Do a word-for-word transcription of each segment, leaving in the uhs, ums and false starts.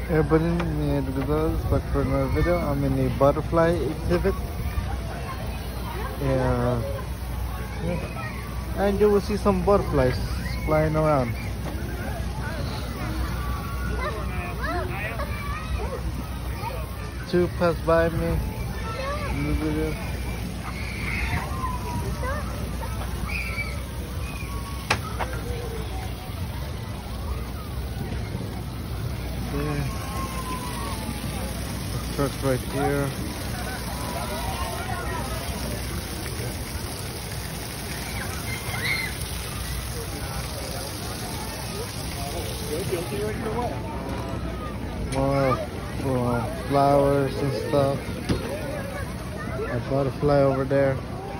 Everybody, me and Rizal, back for another video. I'm in the butterfly exhibit. Yeah. And you will see some butterflies flying around. Two passed by me in the video. There. The truck right here. More uh, flowers and stuff. A butterfly over there.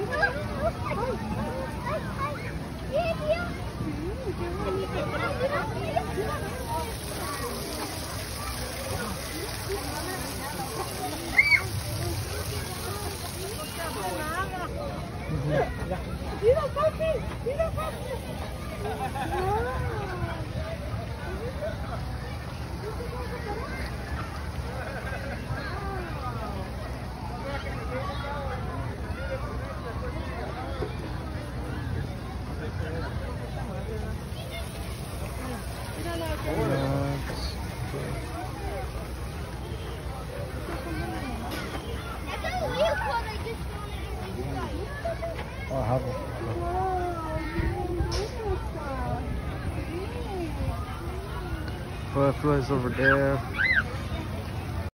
Oh, I have it. Butterflies over there.